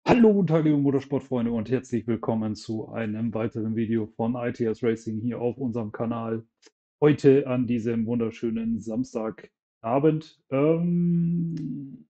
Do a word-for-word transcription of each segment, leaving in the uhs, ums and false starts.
Hallo, guten Tag, liebe Motorsportfreunde und herzlich willkommen zu einem weiteren Video von I T S Racing hier auf unserem Kanal. Heute an diesem wunderschönen Samstagabend. Ähm,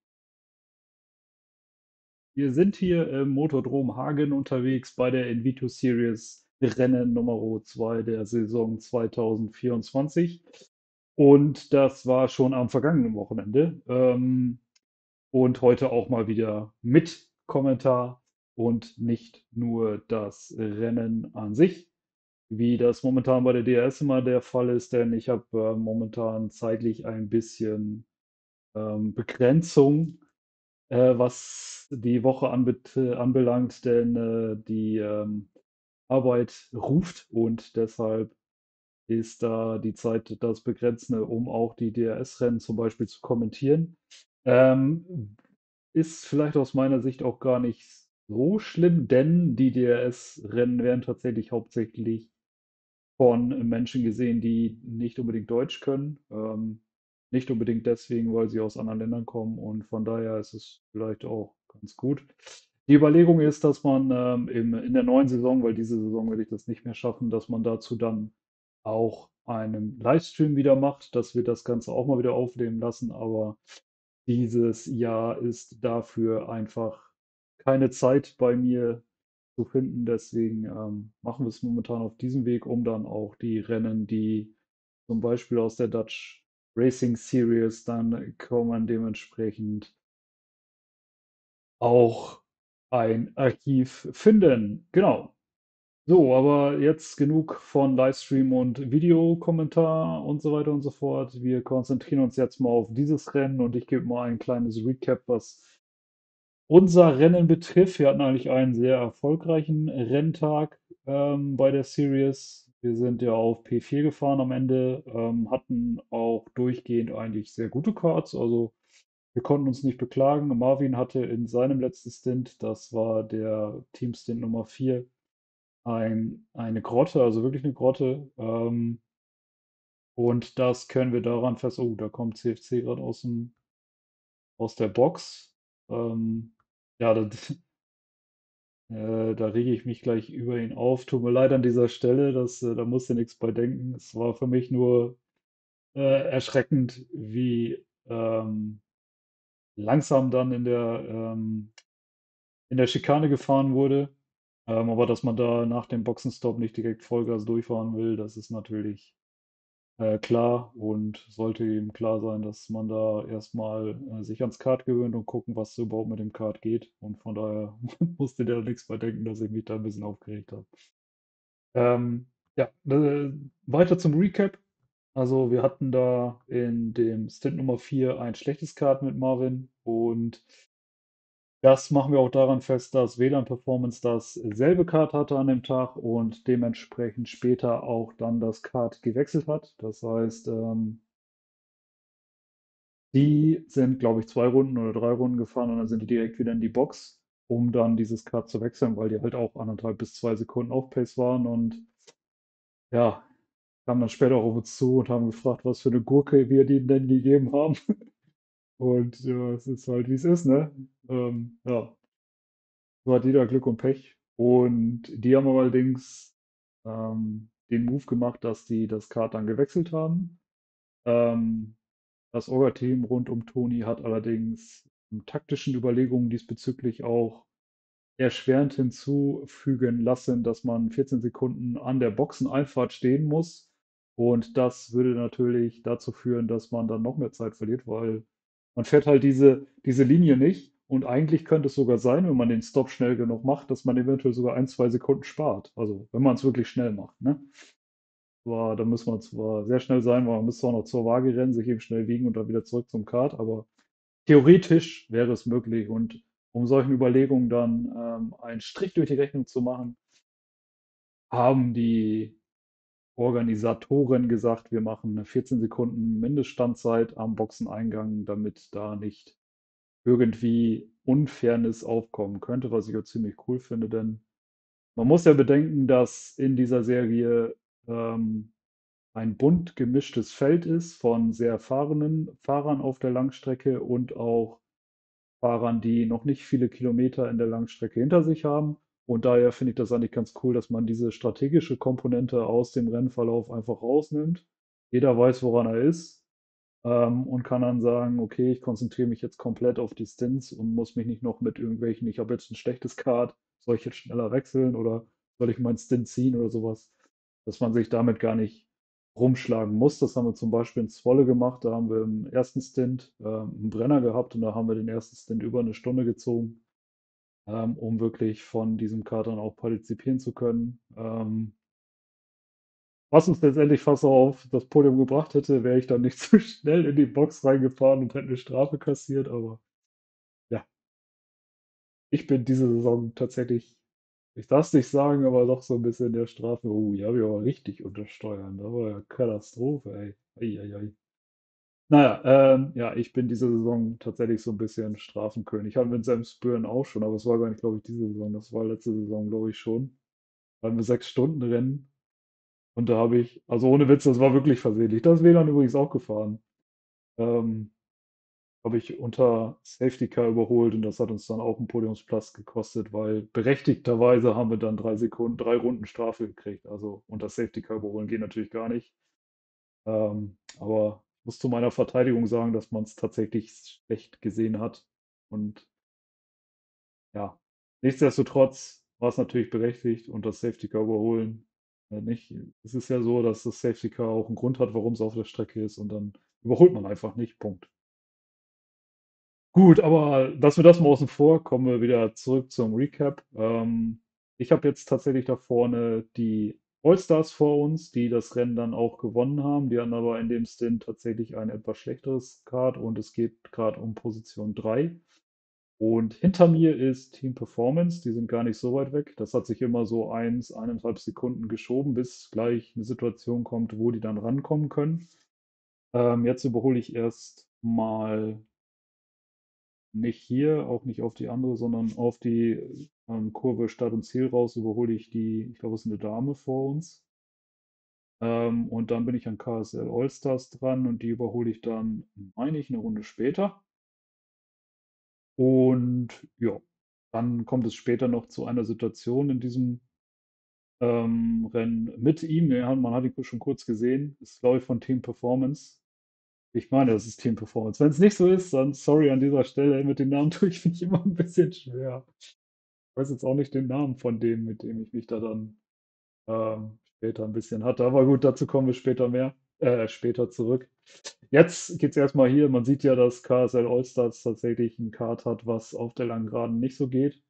wir sind hier im Motordrom Hagen unterwegs bei der Invictus Series Rennen Nummer zwei der Saison zwanzig vierundzwanzig. Und das war schon am vergangenen Wochenende. Ähm, und heute auch mal wieder mit Kommentar und nicht nur das Rennen an sich, wie das momentan bei der D R S immer der Fall ist, denn ich habe äh, momentan zeitlich ein bisschen ähm, Begrenzung, äh, was die Woche anbet anbelangt, denn äh, die ähm, Arbeit ruft und deshalb ist da die Zeit das Begrenzende, um auch die D R S-Rennen zum Beispiel zu kommentieren. Ähm, Ist vielleicht aus meiner Sicht auch gar nicht so schlimm, denn die D R S-Rennen werden tatsächlich hauptsächlich von Menschen gesehen, die nicht unbedingt Deutsch können. Ähm, nicht unbedingt deswegen, weil sie aus anderen Ländern kommen und von daher ist es vielleicht auch ganz gut. Die Überlegung ist, dass man ähm, im, in der neuen Saison, weil diese Saison werde ich das nicht mehr schaffen, dass man dazu dann auch einen Livestream wieder macht, dass wir das Ganze auch mal wieder aufnehmen lassen, aber dieses Jahr ist dafür einfach keine Zeit bei mir zu finden. Deswegen ähm, machen wir es momentan auf diesem Weg, um dann auch die Rennen, die zum Beispiel aus der Dutch Racing Series dann kommen, dementsprechend auch ein Archiv finden. Genau. So, aber jetzt genug von Livestream und Videokommentar und so weiter und so fort. Wir konzentrieren uns jetzt mal auf dieses Rennen und ich gebe mal ein kleines Recap, was unser Rennen betrifft. Wir hatten eigentlich einen sehr erfolgreichen Renntag ähm, bei der Series. Wir sind ja auf P vier gefahren am Ende, ähm, hatten auch durchgehend eigentlich sehr gute Karts. Also wir konnten uns nicht beklagen. Marvin hatte in seinem letzten Stint, das war der Teamstint Nummer vier, ein, eine Grotte, also wirklich eine Grotte. Ähm, und das können wir daran fest. Oh, da kommt C F C gerade aus dem, aus der Box. Ähm, ja, das, äh, da rege ich mich gleich über ihn auf. Tut mir leid an dieser Stelle, das, äh, da musst du nichts bei denken. Es war für mich nur äh, erschreckend, wie ähm, langsam dann in der, ähm, in der Schikane gefahren wurde. Ähm, aber dass man da nach dem Boxenstopp nicht direkt Vollgas durchfahren will, das ist natürlich äh, klar und sollte ihm klar sein, dass man da erstmal äh, sich ans Kart gewöhnt und gucken, was so überhaupt mit dem Kart geht. Und von daher musste der nichts bei denken, dass ich mich da ein bisschen aufgeregt habe. Ähm, ja, äh, weiter zum Recap. Also wir hatten da in dem Stint Nummer vier ein schlechtes Kart mit Marvin und das machen wir auch daran fest, dass W L A N Performance dasselbe Kart hatte an dem Tag und dementsprechend später auch dann das Kart gewechselt hat. Das heißt, ähm, die sind, glaube ich, zwei Runden oder drei Runden gefahren und dann sind die direkt wieder in die Box, um dann dieses Kart zu wechseln, weil die halt auch anderthalb bis zwei Sekunden Off-Pace waren und ja, kamen dann später auch auf uns zu und haben gefragt, was für eine Gurke wir denen denn gegeben haben. Und ja, es ist halt, wie es ist, ne? Ähm, ja, so hat jeder Glück und Pech. Und die haben aber allerdings ähm, den Move gemacht, dass die das Kart dann gewechselt haben. Ähm, Das Orga-Team rund um Toni hat allerdings ähm, taktischen Überlegungen diesbezüglich auch erschwerend hinzufügen lassen, dass man vierzehn Sekunden an der Boxeneinfahrt stehen muss. Und das würde natürlich dazu führen, dass man dann noch mehr Zeit verliert, weil man fährt halt diese, diese Linie nicht. Und eigentlich könnte es sogar sein, wenn man den Stop schnell genug macht, dass man eventuell sogar ein, zwei Sekunden spart. Also wenn man es wirklich schnell macht, ne? Zwar, da muss man zwar sehr schnell sein, weil man müsste auch noch zur Waage rennen, sich eben schnell wiegen und dann wieder zurück zum Kart, aber theoretisch wäre es möglich. Und um solchen Überlegungen dann ähm, einen Strich durch die Rechnung zu machen, haben die Organisatoren gesagt, wir machen eine vierzehn Sekunden Mindeststandzeit am Boxeneingang, damit da nicht irgendwie Unfairness aufkommen könnte, was ich auch ziemlich cool finde, denn man muss ja bedenken, dass in dieser Serie ähm, ein bunt gemischtes Feld ist von sehr erfahrenen Fahrern auf der Langstrecke und auch Fahrern, die noch nicht viele Kilometer in der Langstrecke hinter sich haben. Und daher finde ich das eigentlich ganz cool, dass man diese strategische Komponente aus dem Rennverlauf einfach rausnimmt. Jeder weiß, woran er ist, ähm, und kann dann sagen, okay, ich konzentriere mich jetzt komplett auf die Stints und muss mich nicht noch mit irgendwelchen, ich habe jetzt ein schlechtes Kart, soll ich jetzt schneller wechseln oder soll ich meinen Stint ziehen oder sowas, dass man sich damit gar nicht rumschlagen muss. Das haben wir zum Beispiel in Zwolle gemacht. Da haben wir im ersten Stint äh, einen Brenner gehabt und da haben wir den ersten Stint über eine Stunde gezogen, ähm, um wirklich von diesem Kart dann auch partizipieren zu können. Ähm, was uns letztendlich fast auch auf das Podium gebracht hätte, wäre ich dann nicht zu schnell in die Box reingefahren und hätte eine Strafe kassiert. Aber ja, ich bin diese Saison tatsächlich, ich darf es nicht sagen, aber doch so ein bisschen der Strafe. Oh, ja, wir aber richtig untersteuern. Da war ja Katastrophe, ey. Ei, ei, ei. Naja, ähm, ja, ich bin diese Saison tatsächlich so ein bisschen Strafenkönig. Hatten wir in Semsbüren auch schon, aber es war gar nicht, glaube ich, diese Saison. Das war letzte Saison, glaube ich, schon. Da hatten wir sechs Stunden Rennen und da habe ich, also ohne Witz, das war wirklich versehentlich. Das ist W L A N übrigens auch gefahren. Ähm, Habe ich unter Safety Car überholt und das hat uns dann auch einen Podiumsplatz gekostet, weil berechtigterweise haben wir dann drei Sekunden, drei Runden Strafe gekriegt. Also unter Safety Car überholen geht natürlich gar nicht. Ähm, aber ich muss zu meiner Verteidigung sagen, dass man es tatsächlich schlecht gesehen hat. Und ja, nichtsdestotrotz war es natürlich berechtigt und das Safety Car überholen äh, nicht. Es ist ja so, dass das Safety Car auch einen Grund hat, warum es auf der Strecke ist und dann überholt man einfach nicht. Punkt. Gut, aber lassen wir das mal außen vor, kommen wir wieder zurück zum Recap. Ähm, ich habe jetzt tatsächlich da vorne die Allstars vor uns, die das Rennen dann auch gewonnen haben. Die hatten aber in dem Stint tatsächlich ein etwas schlechteres Kart und es geht gerade um Position drei. Und hinter mir ist Team Performance, die sind gar nicht so weit weg. Das hat sich immer so eins, eineinhalb Sekunden geschoben, bis gleich eine Situation kommt, wo die dann rankommen können. Ähm, jetzt überhole ich erst mal nicht hier, auch nicht auf die andere, sondern auf die ähm, Kurve Start und Ziel raus überhole ich die, ich glaube, es ist eine Dame vor uns. Ähm, und dann bin ich an K S L Allstars dran und die überhole ich dann, meine ich, eine Runde später. Und ja, dann kommt es später noch zu einer Situation in diesem ähm, Rennen mit ihm. Ja, man hat ihn schon kurz gesehen. Das ist, glaube ich, von Team Performance. Ich meine, das ist Team Performance. Wenn es nicht so ist, dann sorry an dieser Stelle. Mit den Namen tue ich mich immer ein bisschen schwer. Ich weiß jetzt auch nicht den Namen von dem, mit dem ich mich da dann ähm, später ein bisschen hatte. Aber gut, dazu kommen wir später mehr, äh, später zurück. Jetzt geht es erstmal hier. Man sieht ja, dass K S L Allstars tatsächlich ein Kart hat, was auf der langen Geraden nicht so geht.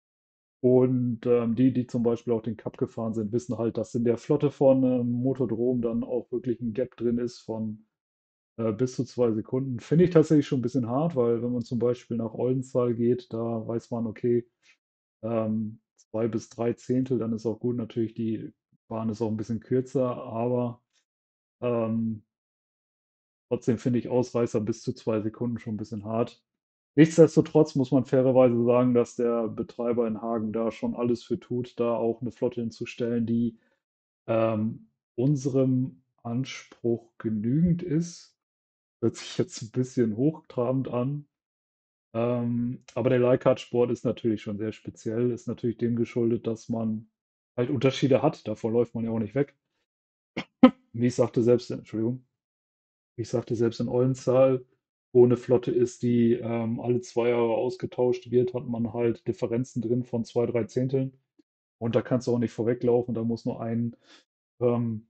Und ähm, die, die zum Beispiel auch den Cup gefahren sind, wissen halt, dass in der Flotte von ähm, Motodrom dann auch wirklich ein Gap drin ist von äh, bis zu zwei Sekunden. Finde ich tatsächlich schon ein bisschen hart, weil wenn man zum Beispiel nach Oldenzaal geht, da weiß man, okay, ähm, zwei bis drei Zehntel, dann ist auch gut. Natürlich, die Bahn ist auch ein bisschen kürzer, aber ähm, trotzdem finde ich Ausreißer bis zu zwei Sekunden schon ein bisschen hart. Nichtsdestotrotz muss man fairerweise sagen, dass der Betreiber in Hagen da schon alles für tut, da auch eine Flotte hinzustellen, die ähm, unserem Anspruch genügend ist. Hört sich jetzt ein bisschen hochtrabend an. Ähm, aber der Leihkart-Sport ist natürlich schon sehr speziell, ist natürlich dem geschuldet, dass man halt Unterschiede hat. Davor läuft man ja auch nicht weg. Wie ich sagte, selbst, Entschuldigung, wie ich sagte, selbst in Oldenzaal, wo eine Flotte ist, die ähm, alle zwei Jahre ausgetauscht wird, hat man halt Differenzen drin von zwei, drei Zehnteln. Und da kannst du auch nicht vorweglaufen. Da muss nur ein, ähm,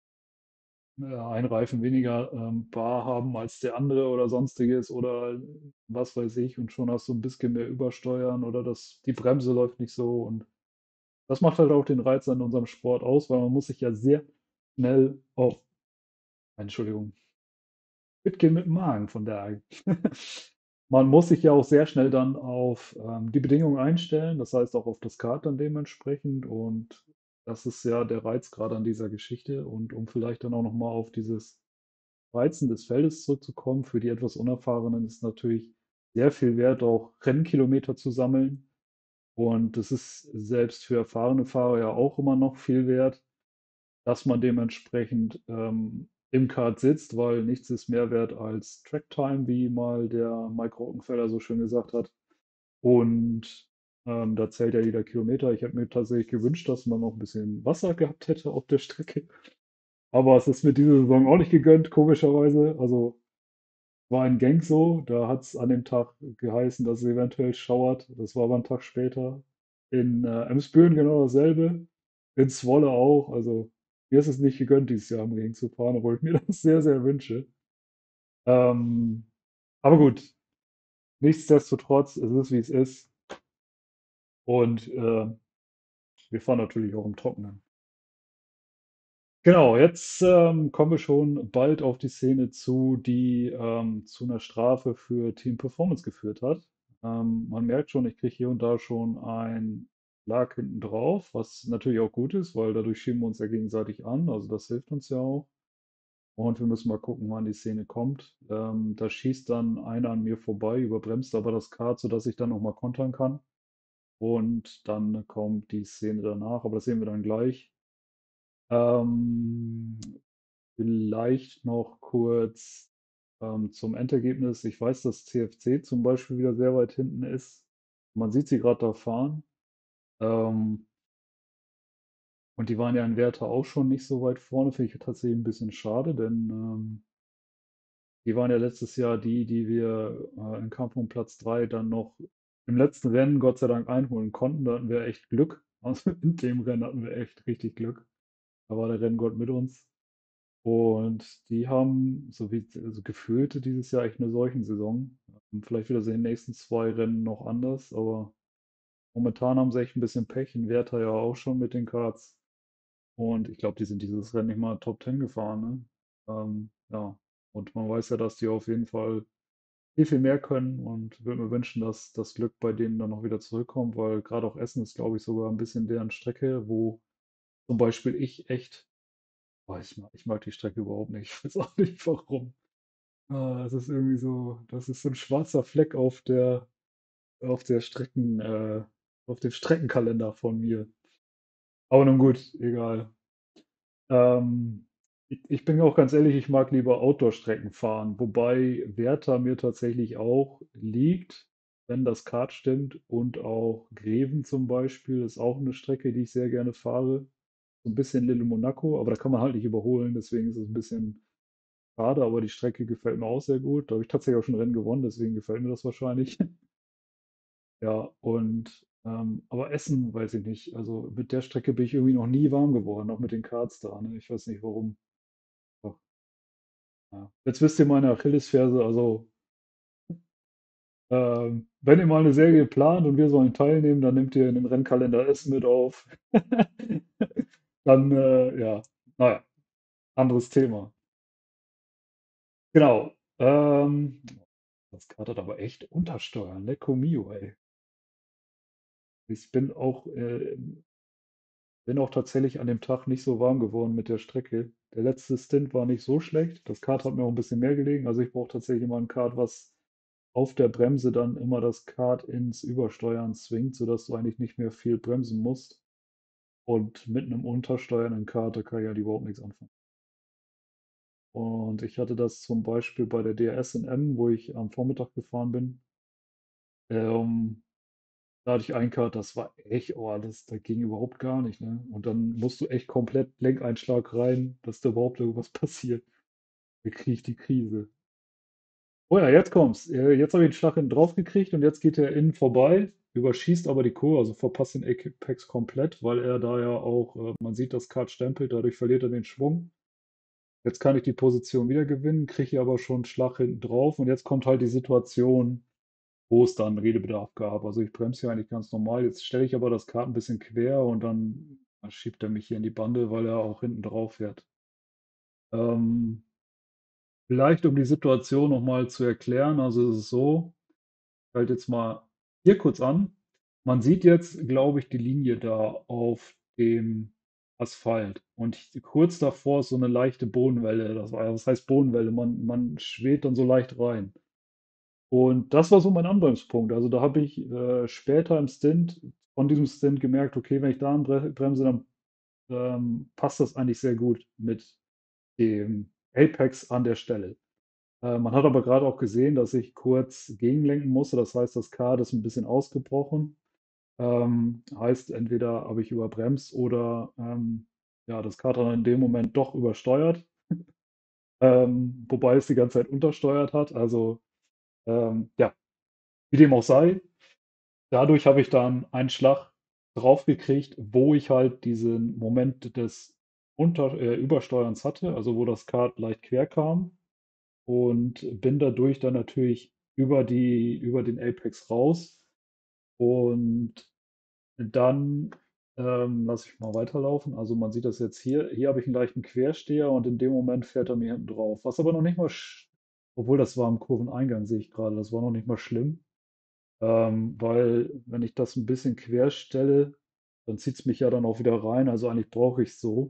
ja, ein Reifen weniger ähm, Bar haben als der andere oder sonstiges oder was weiß ich. Und schon hast du ein bisschen mehr Übersteuern oder das, die Bremse läuft nicht so. Und das macht halt auch den Reiz an unserem Sport aus, weil man muss sich ja sehr schnell auf, Entschuldigung, mitgehen mit dem Magen, von daher. Man muss sich ja auch sehr schnell dann auf ähm, die Bedingungen einstellen, das heißt auch auf das Kart dann dementsprechend. Und das ist ja der Reiz gerade an dieser Geschichte. Und um vielleicht dann auch nochmal auf dieses Reizen des Feldes zurückzukommen, für die etwas Unerfahrenen ist natürlich sehr viel wert, auch Rennkilometer zu sammeln. Und das ist selbst für erfahrene Fahrer ja auch immer noch viel wert, dass man dementsprechend ähm, im Kart sitzt, weil nichts ist mehr wert als Tracktime, wie mal der Mike Rockenfeller so schön gesagt hat. Und ähm, da zählt ja jeder Kilometer. Ich hätte mir tatsächlich gewünscht, dass man noch ein bisschen Wasser gehabt hätte auf der Strecke. Aber es ist mir diese Saison auch nicht gegönnt, komischerweise. Also war in Genk so, da hat es an dem Tag geheißen, dass es eventuell schauert. Das war aber ein Tag später. In äh, Emsbüren genau dasselbe. In Zwolle auch. Also mir ist es nicht gegönnt, dieses Jahr am Regen zu fahren, obwohl ich mir das sehr, sehr wünsche. Ähm, aber gut, nichtsdestotrotz, es ist wie es ist. Und äh, wir fahren natürlich auch im Trockenen. Genau, jetzt ähm, kommen wir schon bald auf die Szene zu, die ähm, zu einer Strafe für Team Performance geführt hat. Ähm, man merkt schon, ich kriege hier und da schon ein Schlag hinten drauf, was natürlich auch gut ist, weil dadurch schieben wir uns ja gegenseitig an. Also das hilft uns ja auch. Und wir müssen mal gucken, wann die Szene kommt. Ähm, da schießt dann einer an mir vorbei, überbremst aber das Kart, sodass ich dann nochmal kontern kann. Und dann kommt die Szene danach, aber das sehen wir dann gleich. Ähm, Vielleicht noch kurz ähm, zum Endergebnis. Ich weiß, dass C F C zum Beispiel wieder sehr weit hinten ist. Man sieht sie gerade da fahren. Ähm, und die waren ja in Werder auch schon nicht so weit vorne. Finde ich tatsächlich ein bisschen schade, denn ähm, die waren ja letztes Jahr die, die wir äh, im Kampf um Platz drei dann noch im letzten Rennen Gott sei Dank einholen konnten. Da hatten wir echt Glück. Also in dem Rennen hatten wir echt richtig Glück. Da war der Renngott mit uns. Und die haben, so wie also gefühlt, dieses Jahr echt eine Seuchensaison. Ähm, Vielleicht wird das in den nächsten zwei Rennen noch anders, aber momentan haben sie echt ein bisschen Pech. In Werder ja auch schon mit den Karts. Und ich glaube, die sind dieses Rennen nicht mal Top Ten gefahren, ne? Ähm, ja. Und man weiß ja, dass die auf jeden Fall viel, viel mehr können und würde mir wünschen, dass das Glück bei denen dann noch wieder zurückkommt, weil gerade auch Essen ist, glaube ich, sogar ein bisschen deren Strecke, wo zum Beispiel ich echt, boah, ich mag, ich mag die Strecke überhaupt nicht. Ich weiß auch nicht warum. Ah, es ist irgendwie so, das ist so ein schwarzer Fleck auf der, auf der Strecken, äh, auf dem Streckenkalender von mir. Aber nun gut, egal. Ähm, ich, ich bin auch ganz ehrlich, ich mag lieber Outdoor-Strecken fahren, wobei Werther mir tatsächlich auch liegt, wenn das Kart stimmt, und auch Greven zum Beispiel ist auch eine Strecke, die ich sehr gerne fahre. So ein bisschen Lille Monaco, aber da kann man halt nicht überholen, deswegen ist es ein bisschen schade, aber die Strecke gefällt mir auch sehr gut. Da habe ich tatsächlich auch schon Rennen gewonnen, deswegen gefällt mir das wahrscheinlich. Ja, und ähm, aber Essen weiß ich nicht. Also mit der Strecke bin ich irgendwie noch nie warm geworden, auch mit den Karts da. Ne? Ich weiß nicht warum. Doch, ja. Jetzt wisst ihr meine Achillesferse. Also ähm, wenn ihr mal eine Serie plant und wir sollen teilnehmen, dann nehmt ihr in den Rennkalender Essen mit auf. Dann, äh, ja, naja, anderes Thema. Genau. Ähm, das Kart hat aber echt Untersteuern. Lecco mio, ey. Ich bin auch, äh, bin auch tatsächlich an dem Tag nicht so warm geworden mit der Strecke. Der letzte Stint war nicht so schlecht. Das Kart hat mir auch ein bisschen mehr gelegen. Also ich brauche tatsächlich immer ein Kart, was auf der Bremse dann immer das Kart ins Übersteuern zwingt, sodass du eigentlich nicht mehr viel bremsen musst. Und mit einem untersteuernden Kart, da kann ich halt überhaupt nichts anfangen. Und ich hatte das zum Beispiel bei der D R S in Emmen, wo ich am Vormittag gefahren bin. Ähm, Da hatte ich einen Cut, das war echt, oh, das, da ging überhaupt gar nicht, ne? Und dann musst du echt komplett Lenkeinschlag rein, dass da überhaupt irgendwas passiert. Da kriege ich die Krise. Oh ja, jetzt kommt's. Äh, Jetzt habe ich den Schlag hinten drauf gekriegt und jetzt geht er innen vorbei, überschießt aber die Kurve, also verpasst den Apex komplett, weil er da ja auch, äh, man sieht das Kart stempelt, dadurch verliert er den Schwung. Jetzt kann ich die Position wieder gewinnen, kriege hier aber schon einen Schlag hinten drauf und jetzt kommt halt die Situation, wo es dann Redebedarf gab. Also ich bremse ja eigentlich ganz normal. Jetzt stelle ich aber das Kart ein bisschen quer und dann schiebt er mich hier in die Bande, weil er auch hinten drauf fährt. Ähm, Vielleicht um die Situation nochmal zu erklären, also es ist so, ich halte jetzt mal hier kurz an. Man sieht jetzt, glaube ich, die Linie da auf dem Asphalt. Und ich, kurz davor ist so eine leichte Bodenwelle. Das, war- was heißt Bodenwelle? Man, man schwebt dann so leicht rein. Und das war so mein Anbremspunkt. Also da habe ich äh, später im Stint, von diesem Stint gemerkt, okay, wenn ich da anbre- bremse, dann ähm, passt das eigentlich sehr gut mit dem Apex an der Stelle. Äh, man hat aber gerade auch gesehen, dass ich kurz gegenlenken musste. Das heißt, das Kart ist ein bisschen ausgebrochen. Ähm, heißt, entweder habe ich überbremst oder ähm, ja, das Kart dann in dem Moment doch übersteuert, ähm, wobei es die ganze Zeit untersteuert hat. Also ähm, ja, wie dem auch sei, dadurch habe ich dann einen Schlag drauf gekriegt, wo ich halt diesen Moment des Unter äh, Übersteuerns hatte, also wo das Kart leicht quer kam und bin dadurch dann natürlich über die über den Apex raus und dann ähm, lasse ich mal weiterlaufen. Also man sieht das jetzt hier. Hier habe ich einen leichten Quersteher und in dem Moment fährt er mir hinten drauf. Was aber noch nicht mal, sch- obwohl das war im Kurveneingang, sehe ich gerade, das war noch nicht mal schlimm. Ähm, weil wenn ich das ein bisschen quer stelle, dann zieht es mich ja dann auch wieder rein. Also eigentlich brauche ich es so.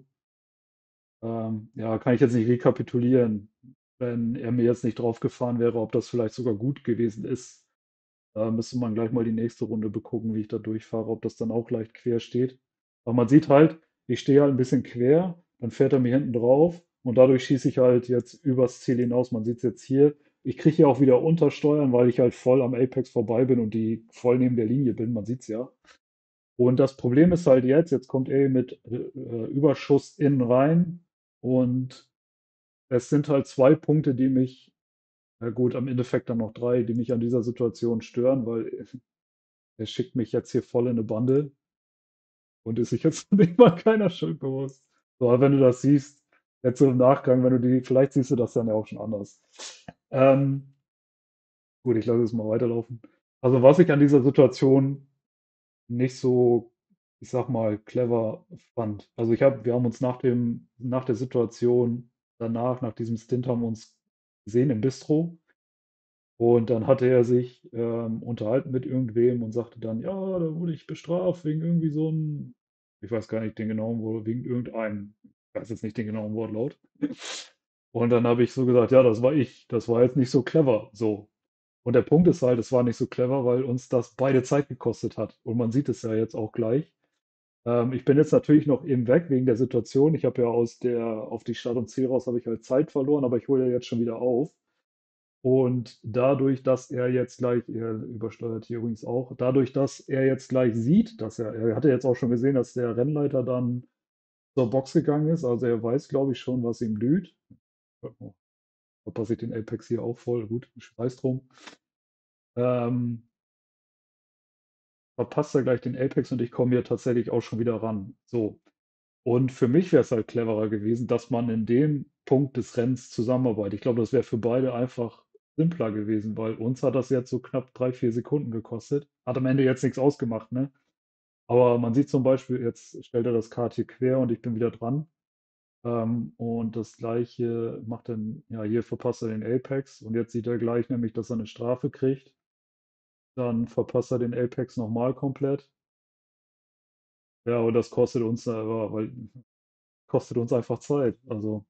Ähm, ja, kann ich jetzt nicht rekapitulieren, wenn er mir jetzt nicht draufgefahren wäre, ob das vielleicht sogar gut gewesen ist. Da müsste man gleich mal die nächste Runde begucken, wie ich da durchfahre, ob das dann auch leicht quer steht. Aber man sieht halt, ich stehe halt ein bisschen quer, dann fährt er mir hinten drauf und dadurch schieße ich halt jetzt übers Ziel hinaus. Man sieht es jetzt hier. Ich kriege hier auch wieder Untersteuern, weil ich halt voll am Apex vorbei bin und die voll neben der Linie bin. Man sieht es ja. Und das Problem ist halt jetzt, jetzt kommt er mit äh, Überschuss innen rein und es sind halt zwei Punkte, die mich, na gut, am Endeffekt dann noch drei, die mich an dieser Situation stören, weil er schickt mich jetzt hier voll in eine Bande und ist sich jetzt nicht mal keiner Schuld bewusst. So, aber wenn du das siehst, jetzt so im Nachgang, wenn du die, vielleicht siehst du das dann ja auch schon anders. Ähm, gut, ich lasse es mal weiterlaufen. Also was ich an dieser Situation nicht so, ich sag mal, clever fand. Also ich habe, wir haben uns nach dem, nach der Situation danach, nach diesem Stint haben wir uns gesehen im Bistro. Und dann hatte er sich ähm, unterhalten mit irgendwem und sagte dann, ja, da wurde ich bestraft wegen irgendwie so einem, ich weiß gar nicht den genauen Wort, wegen irgendeinem, ich weiß jetzt nicht den genauen Wortlaut. Und dann habe ich so gesagt, ja, das war ich, das war jetzt nicht so clever, so. Und der Punkt ist halt, es war nicht so clever, weil uns das beide Zeit gekostet hat. Und man sieht es ja jetzt auch gleich. Ähm, ich bin jetzt natürlich noch eben weg wegen der Situation. Ich habe ja aus der, auf die Stadt und Ziel raus habe ich halt Zeit verloren, aber ich hole ja jetzt schon wieder auf. Und dadurch, dass er jetzt gleich, er übersteuert hier übrigens auch, dadurch, dass er jetzt gleich sieht, dass er, er hatte jetzt auch schon gesehen, dass der Rennleiter dann zur Box gegangen ist, also er weiß, glaube ich, schon, was ihm blüht. Oh, verpasse ich den Apex hier auch voll, gut, scheiß drum. Ähm, verpasst er gleich den Apex und ich komme hier tatsächlich auch schon wieder ran. So. Und für mich wäre es halt cleverer gewesen, dass man in dem Punkt des Rennens zusammenarbeitet. Ich glaube, das wäre für beide einfach simpler gewesen, weil uns hat das jetzt so knapp drei, vier Sekunden gekostet. Hat am Ende jetzt nichts ausgemacht, ne? Aber man sieht zum Beispiel, jetzt stellt er das Kart hier quer und ich bin wieder dran. Ähm, und das gleiche macht dann, ja, hier verpasst er den Apex und jetzt sieht er gleich nämlich, dass er eine Strafe kriegt. Dann verpasst er den Apex nochmal komplett. Ja, und das kostet uns, aber, weil kostet uns einfach Zeit. Also,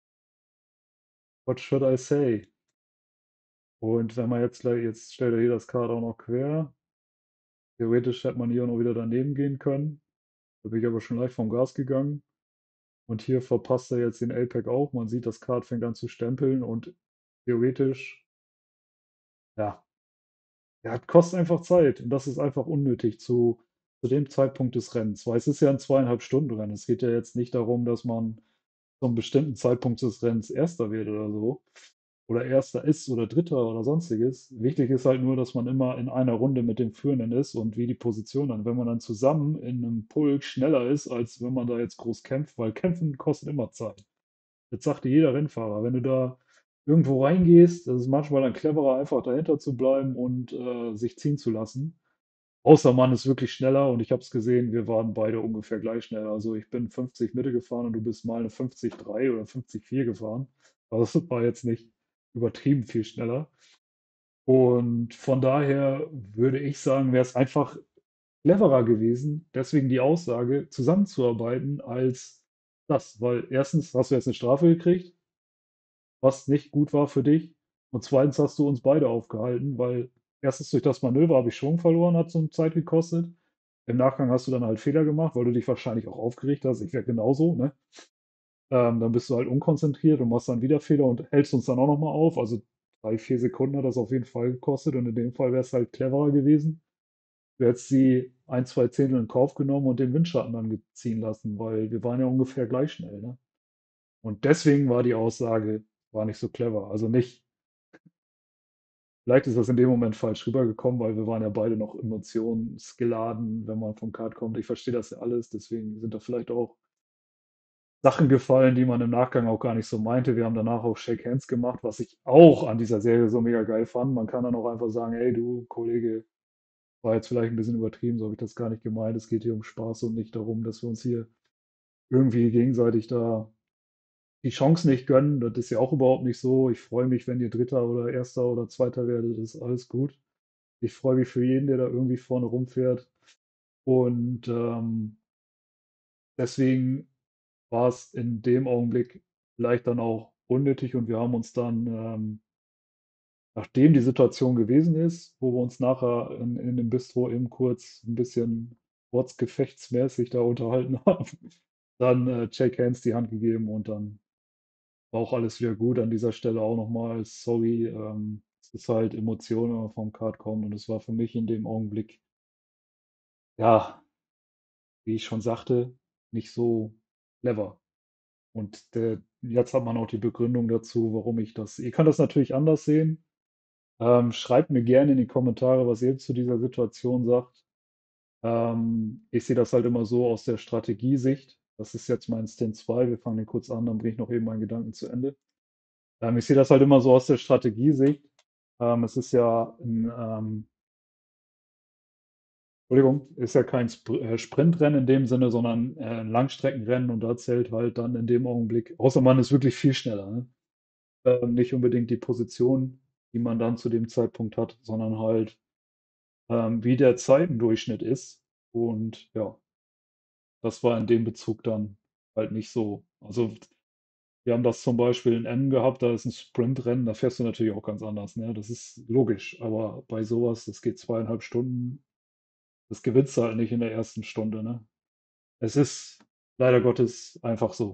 what should I say? Und wenn man jetzt gleich, jetzt stellt er hier das Kart auch noch quer. Theoretisch hätte man hier auch noch wieder daneben gehen können. Da bin ich aber schon leicht vom Gas gegangen. Und hier verpasst er jetzt den L-Pack auch. Man sieht, das Kart fängt an zu stempeln und theoretisch, ja, ja, kostet einfach Zeit. Und das ist einfach unnötig zu, zu dem Zeitpunkt des Rennens. Weil es ist ja ein zweieinhalb Stunden Rennen. Es geht ja jetzt nicht darum, dass man zu einem bestimmten Zeitpunkt des Rennens Erster wird oder so. Oder Erster ist oder Dritter oder sonstiges. Wichtig ist halt nur, dass man immer in einer Runde mit dem Führenden ist und wie die Position dann. Wenn man dann zusammen in einem Pulk schneller ist, als wenn man da jetzt groß kämpft, weil kämpfen kostet immer Zeit. Jetzt sagte jeder Rennfahrer, wenn du da irgendwo reingehst, das ist manchmal dann cleverer, einfach dahinter zu bleiben und äh, sich ziehen zu lassen. Außer man ist wirklich schneller und ich habe es gesehen, wir waren beide ungefähr gleich schnell. Also ich bin fünfzig Mitte gefahren und du bist mal eine fünfzig Komma drei oder fünfzig Komma vier gefahren. Also das war jetzt nicht übertrieben viel schneller. Und von daher würde ich sagen, wäre es einfach cleverer gewesen, deswegen die Aussage, zusammenzuarbeiten als das. Weil erstens hast du jetzt eine Strafe gekriegt, was nicht gut war für dich. Und zweitens hast du uns beide aufgehalten, weil erstens durch das Manöver habe ich Schwung verloren, hat so Zeit gekostet. Im Nachgang hast du dann halt Fehler gemacht, weil du dich wahrscheinlich auch aufgeregt hast. Ich wäre genauso, ne? Ähm, dann bist du halt unkonzentriert und machst dann wieder Fehler und hältst uns dann auch nochmal auf. Also drei, vier Sekunden hat das auf jeden Fall gekostet und in dem Fall wäre es halt cleverer gewesen. Du hättest sie ein, zwei Zehntel in Kauf genommen und den Windschatten dann ziehen lassen, weil wir waren ja ungefähr gleich schnell, ne? Und deswegen war die Aussage, war nicht so clever. Also nicht, vielleicht ist das in dem Moment falsch rübergekommen, weil wir waren ja beide noch emotionsgeladen, wenn man vom Kart kommt. Ich verstehe das ja alles, deswegen sind da vielleicht auch Sachen gefallen, die man im Nachgang auch gar nicht so meinte. Wir haben danach auch Shake Hands gemacht, was ich auch an dieser Serie so mega geil fand. Man kann dann auch einfach sagen, hey du Kollege, war jetzt vielleicht ein bisschen übertrieben, so habe ich das gar nicht gemeint. Es geht hier um Spaß und nicht darum, dass wir uns hier irgendwie gegenseitig da die Chance nicht gönnen. Das ist ja auch überhaupt nicht so. Ich freue mich, wenn ihr Dritter oder Erster oder Zweiter werdet, das ist alles gut. Ich freue mich für jeden, der da irgendwie vorne rumfährt. Und ähm, deswegen war es in dem Augenblick vielleicht dann auch unnötig und wir haben uns dann, ähm, nachdem die Situation gewesen ist, wo wir uns nachher in, in dem Bistro eben kurz ein bisschen ortsgefechtsmäßig da unterhalten haben, dann äh, Shake Hands die Hand gegeben und dann war auch alles wieder gut. An dieser Stelle auch nochmal sorry. Ähm, es ist halt Emotionen, wenn man vom Kart kommt und es war für mich in dem Augenblick, ja, wie ich schon sagte, nicht so clever. Und der, jetzt hat man auch die Begründung dazu, warum ich das. Ihr könnt das natürlich anders sehen. Ähm, schreibt mir gerne in die Kommentare, was ihr zu dieser Situation sagt. Ähm, ich sehe das halt immer so aus der Strategiesicht. Das ist jetzt mein Stint zwei. Wir fangen den kurz an, dann bringe ich noch eben meinen Gedanken zu Ende. Ähm, ich sehe das halt immer so aus der Strategiesicht. Ähm, es ist ja ein, ähm, Entschuldigung, ist ja kein Sp äh, Sprintrennen in dem Sinne, sondern äh, ein Langstreckenrennen und da zählt halt dann in dem Augenblick, außer man ist wirklich viel schneller, ne? Ähm, nicht unbedingt die Position, die man dann zu dem Zeitpunkt hat, sondern halt, ähm, wie der Zeitendurchschnitt ist. Und ja, das war in dem Bezug dann halt nicht so. Also wir haben das zum Beispiel in Emmen gehabt, da ist ein Sprintrennen, da fährst du natürlich auch ganz anders, ne? Das ist logisch, aber bei sowas, das geht zweieinhalb Stunden, das gewinnst du halt nicht in der ersten Stunde, ne? Es ist leider Gottes einfach so.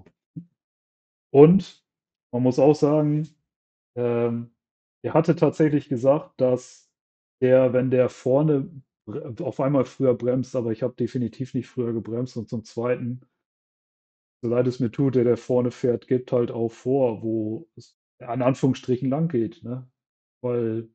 Und man muss auch sagen, ähm, er hatte tatsächlich gesagt, dass der, wenn der vorne bre- auf einmal früher bremst, aber ich habe definitiv nicht früher gebremst. Und zum Zweiten, so leid es mir tut, der, der vorne fährt, gibt halt auch vor, wo es in Anführungsstrichen lang geht, ne? Weil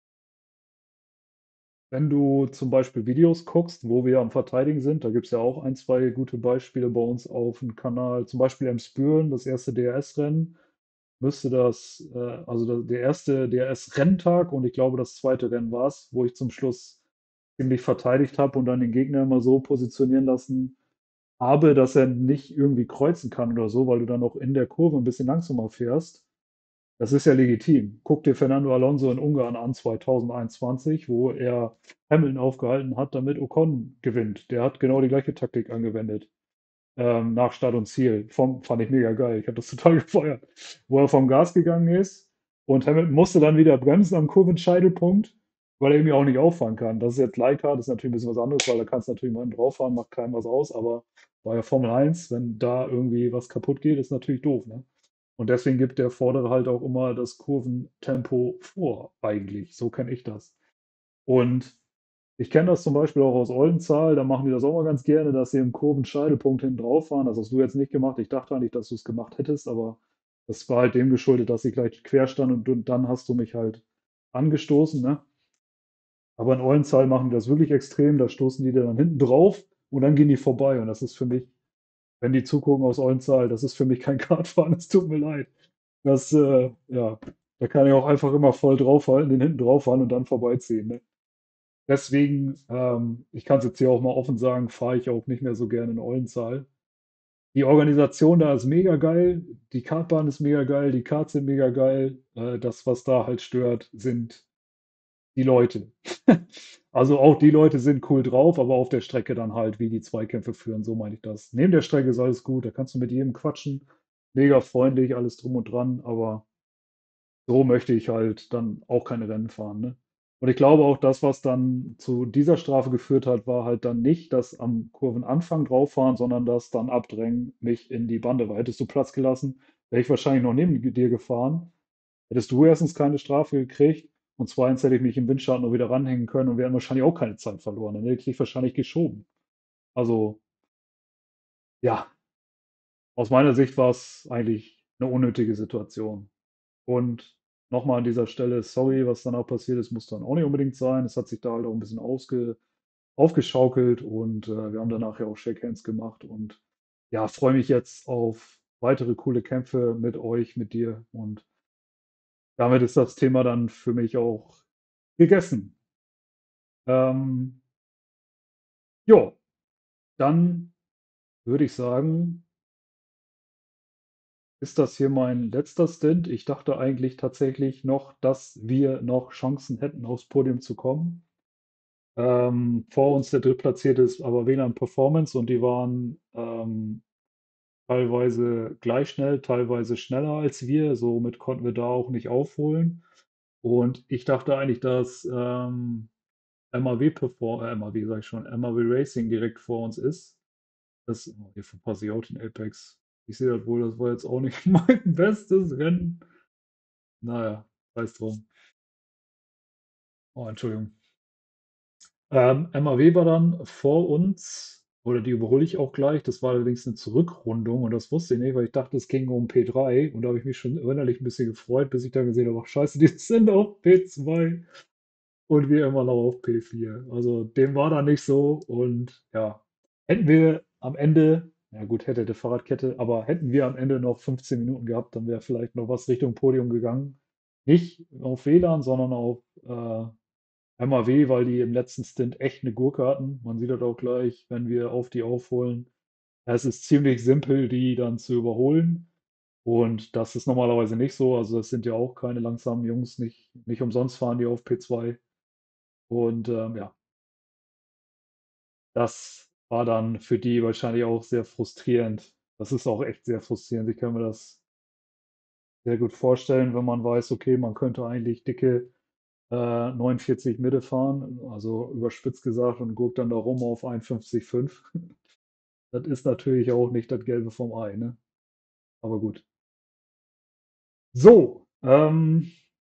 wenn du zum Beispiel Videos guckst, wo wir am Verteidigen sind, da gibt es ja auch ein, zwei gute Beispiele bei uns auf dem Kanal, zum Beispiel Emsbüren, das erste D R S-Rennen, müsste das, äh, also der, der erste D R S-Renntag und ich glaube, das zweite Rennen war es, wo ich zum Schluss ziemlich verteidigt habe und dann den Gegner immer so positionieren lassen habe, dass er nicht irgendwie kreuzen kann oder so, weil du dann auch in der Kurve ein bisschen langsamer fährst. Das ist ja legitim. Guck dir Fernando Alonso in Ungarn an zweitausendeinundzwanzig, wo er Hamilton aufgehalten hat, damit Ocon gewinnt. Der hat genau die gleiche Taktik angewendet ähm, nach Start und Ziel. Vom, fand ich mega geil. Ich habe das total gefeuert. Wo er vom Gas gegangen ist und Hamilton musste dann wieder bremsen am Kurvenscheidelpunkt, weil er irgendwie auch nicht auffahren kann. Das ist jetzt Leica, das ist natürlich ein bisschen was anderes, weil da kannst du natürlich mal drauf fahren, macht keinem was aus, aber bei der Formel eins, wenn da irgendwie was kaputt geht, ist natürlich doof, ne? Und deswegen gibt der Vordere halt auch immer das Kurventempo vor, eigentlich. So kenne ich das. Und ich kenne das zum Beispiel auch aus Oldenzahl, da machen die das auch mal ganz gerne, dass sie im Kurvenscheidepunkt hinten drauf fahren. Das hast du jetzt nicht gemacht. Ich dachte eigentlich, dass du es gemacht hättest, aber das war halt dem geschuldet, dass ich gleich quer stand und, und dann hast du mich halt angestoßen, ne? Aber in Oldenzahl machen die das wirklich extrem, da stoßen die dir dann hinten drauf und dann gehen die vorbei. Und das ist für mich, wenn die zugucken aus Oldenzahl, das ist für mich kein Kartfahren, es tut mir leid. Das, äh, ja, da kann ich auch einfach immer voll draufhalten, den hinten drauffahren und dann vorbeiziehen, ne? Deswegen, ähm, ich kann es jetzt hier auch mal offen sagen, fahre ich auch nicht mehr so gerne in Oldenzaal. Die Organisation da ist mega geil, die Kartbahn ist mega geil, die Karts sind mega geil. Äh, das, was da halt stört, sind die Leute. Also auch die Leute sind cool drauf, aber auf der Strecke dann halt, wie die Zweikämpfe führen, so meine ich das. Neben der Strecke ist alles gut, da kannst du mit jedem quatschen, mega freundlich, alles drum und dran, aber so möchte ich halt dann auch keine Rennen fahren, ne? Und ich glaube auch, das, was dann zu dieser Strafe geführt hat, war halt dann nicht das am Kurvenanfang drauffahren, sondern das dann Abdrängen mich in die Bande. Weil hättest du Platz gelassen, wäre ich wahrscheinlich noch neben dir gefahren. Hättest du erstens keine Strafe gekriegt und zweitens hätte ich mich im Windschatten noch wieder ranhängen können und wir hätten wahrscheinlich auch keine Zeit verloren. Dann hätte ich dich wahrscheinlich geschoben. Also, ja, aus meiner Sicht war es eigentlich eine unnötige Situation. Und nochmal an dieser Stelle, sorry, was danach passiert ist, muss dann auch nicht unbedingt sein. Es hat sich da halt auch ein bisschen ausge, aufgeschaukelt und äh, wir haben danach ja auch Shake Hands gemacht und ja, freue mich jetzt auf weitere coole Kämpfe mit euch, mit dir und damit ist das Thema dann für mich auch gegessen. Ähm, jo, dann würde ich sagen, ist das hier mein letzter Stint. Ich dachte eigentlich tatsächlich noch, dass wir noch Chancen hätten, aufs Podium zu kommen. Ähm, vor uns der Drittplatzierte ist aber W L A N Performance und die waren ähm, teilweise gleich schnell, teilweise schneller als wir. Somit konnten wir da auch nicht aufholen. Und ich dachte eigentlich, dass ähm, M A W Perform äh, M A W sag ich schon, M A W Racing direkt vor uns ist. Das, oh, hier verpasse ich auch den Apex. Ich sehe das wohl, das war jetzt auch nicht mein bestes Rennen. Naja, weiß drum. Oh, Entschuldigung. Ähm, M A W war dann vor uns, oder die überhole ich auch gleich. Das war allerdings eine Zurückrundung und das wusste ich nicht, weil ich dachte, es ging um P drei und da habe ich mich schon innerlich ein bisschen gefreut, bis ich dann gesehen habe, ach scheiße, die sind auf P zwei und wir immer noch auf P vier. Also dem war da nicht so und ja, hätten wir am Ende, ja gut, hätte der Fahrradkette, aber hätten wir am Ende noch fünfzehn Minuten gehabt, dann wäre vielleicht noch was Richtung Podium gegangen. Nicht auf W L A N, sondern auf äh, M A W, weil die im letzten Stint echt eine Gurke hatten. Man sieht das auch gleich, wenn wir auf die aufholen. Ja, es ist ziemlich simpel, die dann zu überholen. Und das ist normalerweise nicht so. Also das sind ja auch keine langsamen Jungs. Nicht, nicht umsonst fahren die auf P zwei. Und ähm, ja, das war dann für die wahrscheinlich auch sehr frustrierend. Das ist auch echt sehr frustrierend. Ich kann mir das sehr gut vorstellen, wenn man weiß, okay, man könnte eigentlich dicke äh, neunundvierzig Mitte fahren, also überspitzt gesagt, und guckt dann da rum auf einundfünfzig Komma fünf. Das ist natürlich auch nicht das Gelbe vom Ei, ne? Aber gut. So, ähm,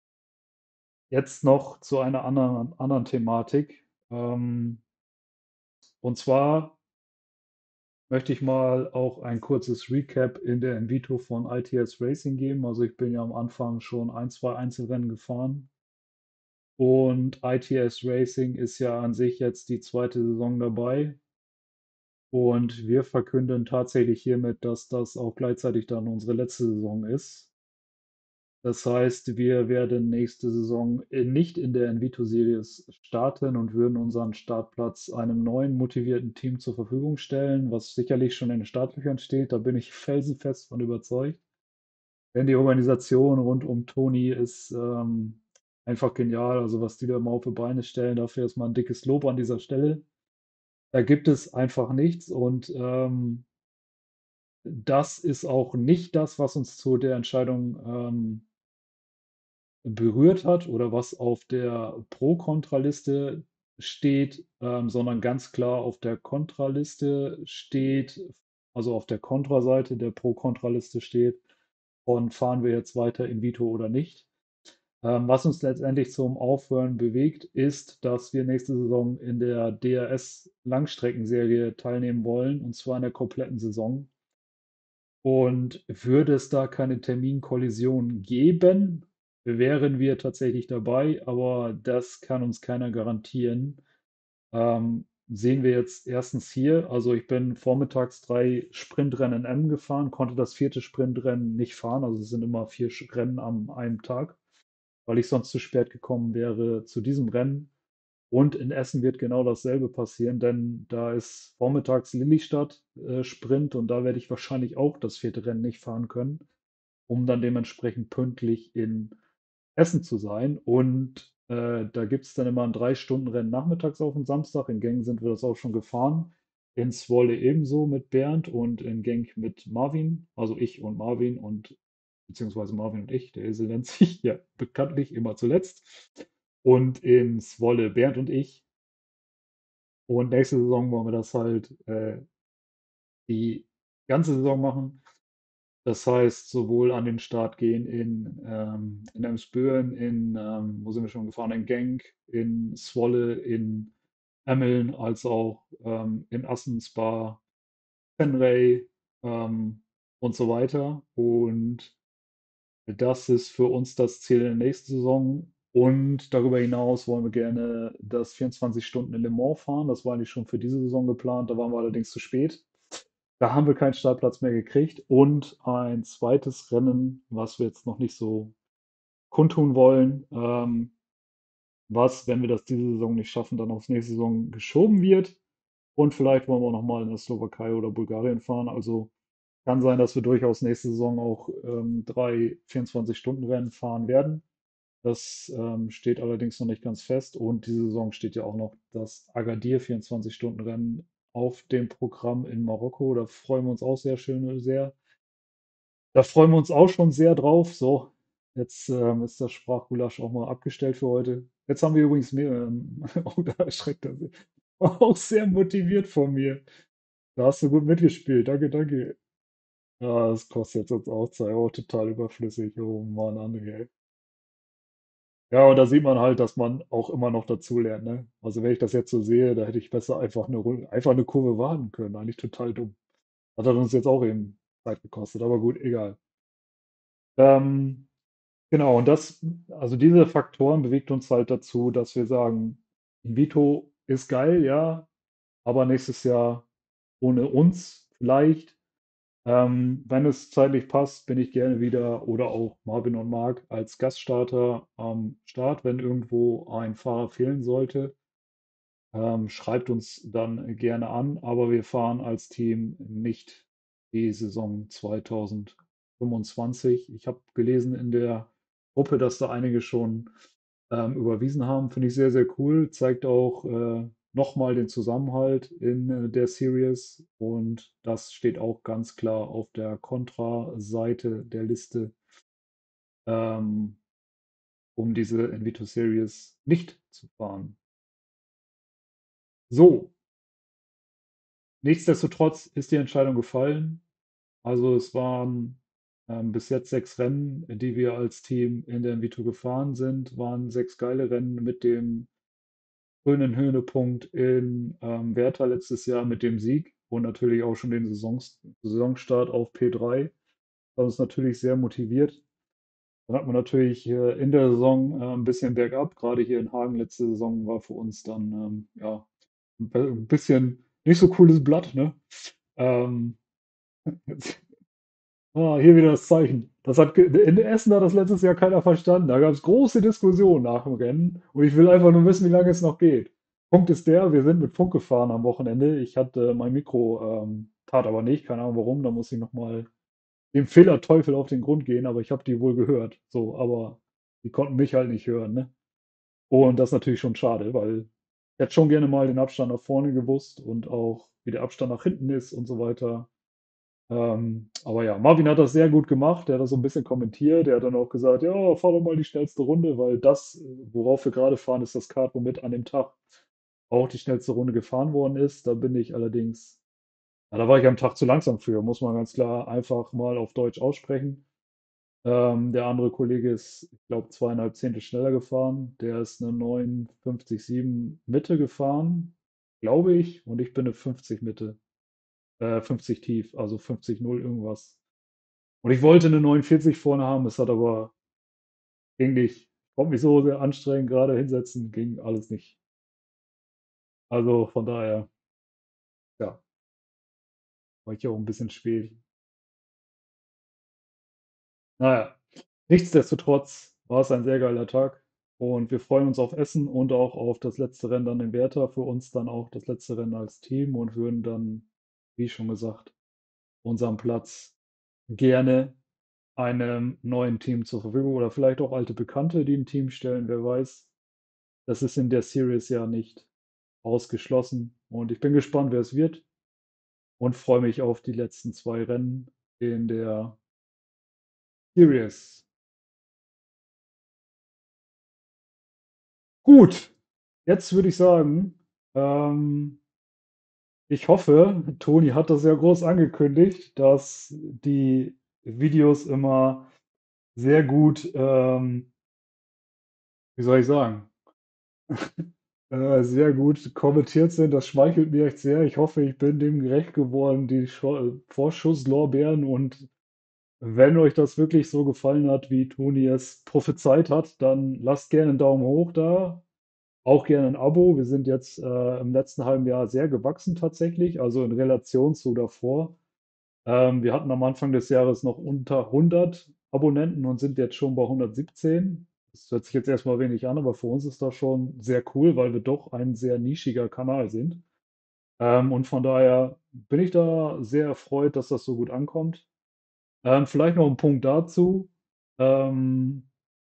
jetzt noch zu einer anderen, anderen Thematik. Ähm, und zwar möchte ich mal auch ein kurzes Recap in der Invito von I T S Racing geben. Also ich bin ja am Anfang schon ein, zwei Einzelrennen gefahren. Und I T S Racing ist ja an sich jetzt die zweite Saison dabei. Und wir verkünden tatsächlich hiermit, dass das auch gleichzeitig dann unsere letzte Saison ist. Das heißt, wir werden nächste Saison in, nicht in der Invito Series starten und würden unseren Startplatz einem neuen motivierten Team zur Verfügung stellen, was sicherlich schon in den Startlöchern steht. Da bin ich felsenfest von überzeugt. Denn die Organisation rund um Toni ist ähm, einfach genial. Also was die da mal auf die Beine stellen, dafür erstmal ein dickes Lob an dieser Stelle. Da gibt es einfach nichts und ähm, das ist auch nicht das, was uns zu der Entscheidung ähm, berührt hat oder was auf der Pro-Kontra-Liste steht, ähm, sondern ganz klar auf der Kontraliste steht, also auf der Kontraseite der Pro-Kontra-Liste steht, und fahren wir jetzt weiter in Vito oder nicht. Ähm, was uns letztendlich zum Aufhören bewegt, ist, dass wir nächste Saison in der D R S Langstreckenserie teilnehmen wollen, und zwar in der kompletten Saison. Und würde es da keine Terminkollision geben, wären wir tatsächlich dabei, aber das kann uns keiner garantieren. Ähm, sehen wir jetzt erstens hier, also ich bin vormittags drei Sprintrennen in M gefahren, konnte das vierte Sprintrennen nicht fahren, also es sind immer vier Rennen am einem Tag, weil ich sonst zu spät gekommen wäre zu diesem Rennen. Und in Essen wird genau dasselbe passieren, denn da ist vormittags Lillistadt äh, Sprint und da werde ich wahrscheinlich auch das vierte Rennen nicht fahren können, um dann dementsprechend pünktlich in Essen zu sein. Und äh, da gibt es dann immer ein Drei-Stunden-Rennen nachmittags auf dem Samstag. In Genk sind wir das auch schon gefahren. In Zwolle ebenso mit Bernd und in Genk mit Marvin, also ich und Marvin und beziehungsweise Marvin und ich. Der Esel nennt sich ja bekanntlich immer zuletzt. und in Zwolle, Bernd und ich. Und nächste Saison wollen wir das halt äh, die ganze Saison machen. Das heißt, sowohl an den Start gehen in, ähm, in Emsbüren, in, ähm, wo sind wir schon gefahren, in Genk, in Zwolle, in Emmeln, als auch ähm, in Assen, Spa, Fenray ähm, und so weiter. Und das ist für uns das Ziel der nächsten Saison. Und darüber hinaus wollen wir gerne das vierundzwanzig Stunden in Le Mans fahren. Das war eigentlich schon für diese Saison geplant. Da waren wir allerdings zu spät. Da haben wir keinen Startplatz mehr gekriegt. Und ein zweites Rennen, was wir jetzt noch nicht so kundtun wollen, ähm, was, wenn wir das diese Saison nicht schaffen, dann aufs nächste Saison geschoben wird. Und vielleicht wollen wir auch nochmal in der Slowakei oder Bulgarien fahren. Also kann sein, dass wir durchaus nächste Saison auch ähm, drei vierundzwanzig-Stunden-Rennen fahren werden. Das ähm, steht allerdings noch nicht ganz fest. Und diese Saison steht ja auch noch das Agadir vierundzwanzig-Stunden-Rennen auf dem Programm in Marokko. Da freuen wir uns auch sehr schön, sehr. Da freuen wir uns auch schon sehr drauf. So, jetzt ähm, ist das Sprachgulasch auch mal abgestellt für heute. Jetzt haben wir übrigens mehr. Ähm, oh, da erschreckt er sich. Auch sehr motiviert von mir. Da hast du gut mitgespielt. Danke, danke. Ja, das kostet jetzt uns auch Zeit. Oh, total überflüssig. Oh Mann, André, ey. Ja, und da sieht man halt, dass man auch immer noch dazulernt, ne? Also wenn ich das jetzt so sehe, da hätte ich besser einfach eine Runde, einfach eine Kurve warten können. Eigentlich total dumm. Hat uns jetzt auch eben Zeit gekostet, aber gut, egal. Ähm, genau, und das, also diese Faktoren bewegt uns halt dazu, dass wir sagen, Vito ist geil, ja, aber nächstes Jahr ohne uns vielleicht. Ähm, wenn es zeitlich passt, bin ich gerne wieder oder auch Marvin und Marc als Gaststarter am Start, wenn irgendwo ein Fahrer fehlen sollte. Ähm, schreibt uns dann gerne an, aber wir fahren als Team nicht die Saison zwanzig fünfundzwanzig. Ich habe gelesen in der Gruppe, dass da einige schon ähm, überwiesen haben. Finde ich sehr, sehr cool. Zeigt auch äh, nochmal den Zusammenhalt in äh, der Series. Und das steht auch ganz klar auf der Kontra-Seite der Liste, ähm, um diese Invito Series nicht zu fahren. So, nichtsdestotrotz ist die Entscheidung gefallen. Also es waren ähm, bis jetzt sechs Rennen, die wir als Team in der Invito gefahren sind. Waren sechs geile Rennen mit dem grünen Höhepunkt in ähm, Werther letztes Jahr mit dem Sieg und natürlich auch schon den Saisons Saisonstart auf P drei. Das hat uns natürlich sehr motiviert. Dann hat man natürlich äh, in der Saison äh, ein bisschen bergab. Gerade hier in Hagen letzte Saison war für uns dann ähm, ja ein bi- ein bisschen nicht so cooles Blatt, ne? Ähm, Ah, hier wieder das Zeichen. Das hat ge- in Essen hat das letztes Jahr keiner verstanden. Da gab es große Diskussionen nach dem Rennen und ich will einfach nur wissen, wie lange es noch geht. Punkt ist der, wir sind mit Funk gefahren am Wochenende. Ich hatte mein Mikro, ähm, tat aber nicht, keine Ahnung warum. Da muss ich nochmal dem Fehlerteufel auf den Grund gehen, aber ich habe die wohl gehört. So, aber die konnten mich halt nicht hören, ne? Und das ist natürlich schon schade, weil ich hätte schon gerne mal den Abstand nach vorne gewusst und auch wie der Abstand nach hinten ist und so weiter. Ähm, aber ja, Marvin hat das sehr gut gemacht. Der hat das so ein bisschen kommentiert. Er hat dann auch gesagt, ja, fahr doch mal die schnellste Runde, weil das, äh, worauf wir gerade fahren, ist das Kart, womit an dem Tag auch die schnellste Runde gefahren worden ist. Da bin ich allerdings, ja, da war ich am Tag zu langsam für, muss man ganz klar einfach mal auf Deutsch aussprechen. Ähm, der andere Kollege ist, ich glaube, zweieinhalb Zehntel schneller gefahren. Der ist eine neunundfünfzig Komma sieben Mitte gefahren, glaube ich, und ich bin eine fünfzig Mitte, äh, fünfzig tief, also fünfzig null irgendwas. Und ich wollte eine neunundvierzig vorne haben, es hat aber ging nicht. Konnte mich so sehr anstrengen, gerade hinsetzen, ging alles nicht. Also von daher, ja, war ich auch ein bisschen spät. Naja, nichtsdestotrotz war es ein sehr geiler Tag und wir freuen uns auf Essen und auch auf das letzte Rennen dann in Werther. Für uns dann auch das letzte Rennen als Team und würden dann, wie schon gesagt, unseren Platz gerne einem neuen Team zur Verfügung oder vielleicht auch alte Bekannte, die ein Team stellen, wer weiß. Das ist in der Series ja nicht ausgeschlossen. Und ich bin gespannt, wer es wird und freue mich auf die letzten zwei Rennen in der Series. Gut, jetzt würde ich sagen, ähm, ich hoffe, Toni hat das ja groß angekündigt, dass die Videos immer sehr gut, ähm, wie soll ich sagen, äh, sehr gut kommentiert sind. Das schmeichelt mir echt sehr. Ich hoffe, ich bin dem gerecht geworden, die Scho Vorschusslorbeeren. Und wenn euch das wirklich so gefallen hat, wie Toni es prophezeit hat, dann lasst gerne einen Daumen hoch da. Auch gerne ein Abo. Wir sind jetzt äh, im letzten halben Jahr sehr gewachsen tatsächlich, also in Relation zu davor. Ähm, wir hatten am Anfang des Jahres noch unter hundert Abonnenten und sind jetzt schon bei hundertsiebzehn. Das hört sich jetzt erstmal wenig an, aber für uns ist das schon sehr cool, weil wir doch ein sehr nischiger Kanal sind. Ähm, und von daher bin ich da sehr erfreut, dass das so gut ankommt. Ähm, vielleicht noch ein Punkt dazu. Ähm,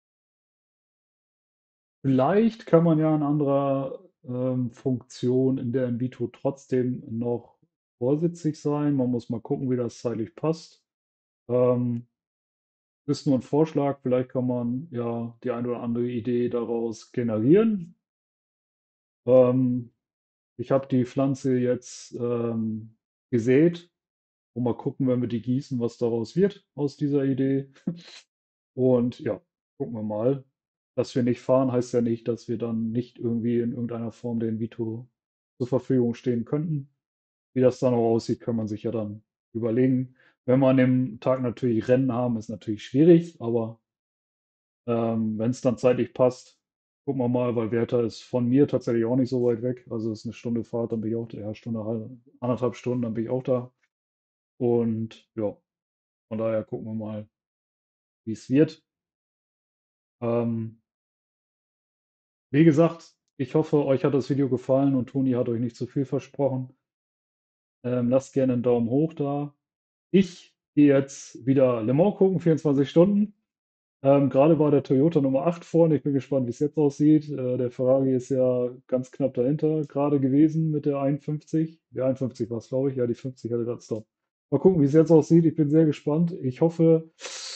Vielleicht kann man ja in anderer ähm, Funktion in der In-vitro trotzdem noch vorsitzig sein. Man muss mal gucken, wie das zeitlich passt. Ähm, Ist nur ein Vorschlag. Vielleicht kann man ja die eine oder andere Idee daraus generieren. Ähm, Ich habe die Pflanze jetzt ähm, gesät und mal gucken, wenn wir die gießen, was daraus wird aus dieser Idee. Und ja, gucken wir mal. Dass wir nicht fahren, heißt ja nicht, dass wir dann nicht irgendwie in irgendeiner Form der In-vitro zur Verfügung stehen könnten. Wie das dann auch aussieht, kann man sich ja dann überlegen. Wenn wir an dem Tag natürlich Rennen haben, ist natürlich schwierig, aber ähm, wenn es dann zeitlich passt, gucken wir mal, weil Werther ist von mir tatsächlich auch nicht so weit weg. Also es ist eine Stunde Fahrt, dann bin ich auch da, ja, Stunde, halb, anderthalb Stunden, dann bin ich auch da. Und ja, von daher gucken wir mal, wie es wird. Ähm, Wie gesagt, ich hoffe, euch hat das Video gefallen und Toni hat euch nicht zu viel versprochen. Ähm, lasst gerne einen Daumen hoch da. Ich gehe jetzt wieder Le Mans gucken, vierundzwanzig Stunden. Ähm, gerade war der Toyota Nummer acht vorne. Ich bin gespannt, wie es jetzt aussieht. Äh, der Ferrari ist ja ganz knapp dahinter gerade gewesen mit der einundfünfzig. Die einundfünfzig war es, glaube ich. Ja, die fünfzig hatte das Stop. Mal gucken, wie es jetzt aussieht. Ich bin sehr gespannt. Ich hoffe,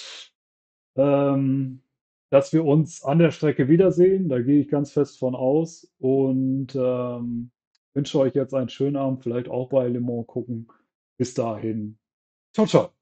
ähm, dass wir uns an der Strecke wiedersehen. Da gehe ich ganz fest von aus und ähm, wünsche euch jetzt einen schönen Abend, vielleicht auch bei Le Mans gucken. Bis dahin. Ciao, ciao.